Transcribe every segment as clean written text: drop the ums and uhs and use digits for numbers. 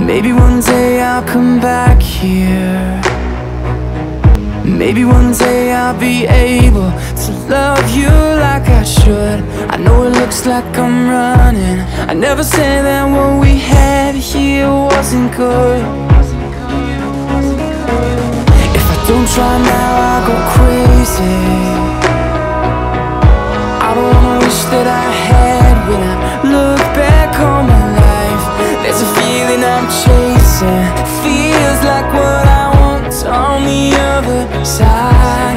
Maybe one day I'll come back here. Maybe one day I'll be able to love you like I should. I know it looks like I'm running. I never said that what we had here wasn't good. If I don't try now, I'll go crazy. I don't wanna wish that I had when I look back on my life. There's a feeling I'm chasing, feels like what I want on the other side.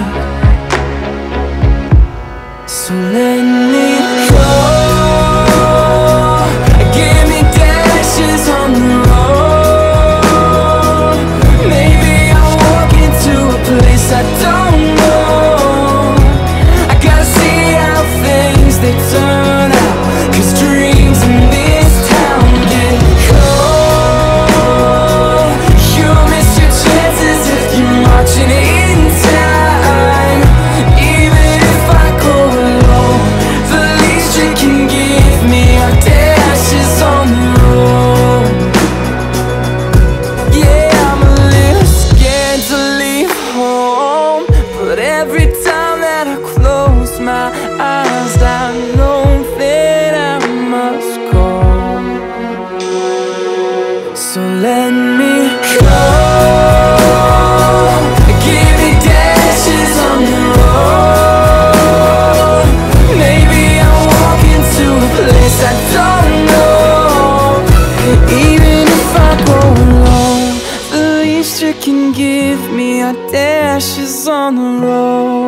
So let me go. Give me dashes on the road. Maybe I'll walk into a place I don't know. I gotta see how things they turn out, 'cause dreams in this town get cold. You miss your chances if you're marching in time. Even if I go alone, the least you can give me are dashes on the road. Yeah, I'm a little scared to leave home, but every time that I close my eyes, I know that I must go. So let me go. Give me dashes on the road. Maybe I'll walk into a place I don't know. Even if I go alone, the least you can give me are dashes on the road.